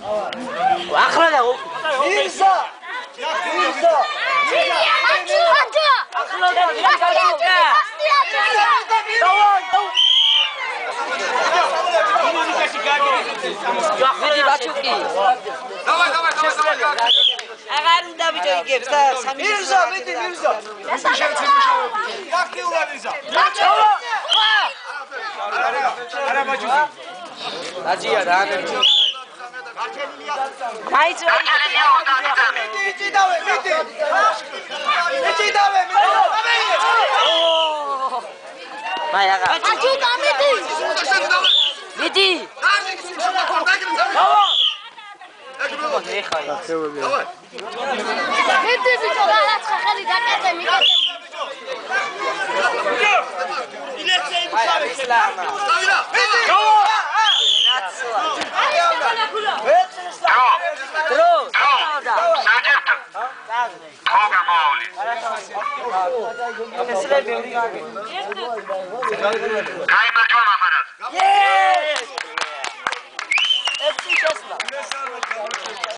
ახლა და მირზა მირზა ახლა და მირზა მიდი ბაჩუკი დავай აღარ უნდა ბიჭო იგებს და მირზა მიდი მირზა აქტიურად იზა არა ბაჩუკი დაძია და გაიწვა მიდი დავე მიდი მაი აღარ ბაჩუკა მიდი მიდი მიდი ბიჭო რაღაცა ხელი დაკეთე მიკეთე ეს შეშლა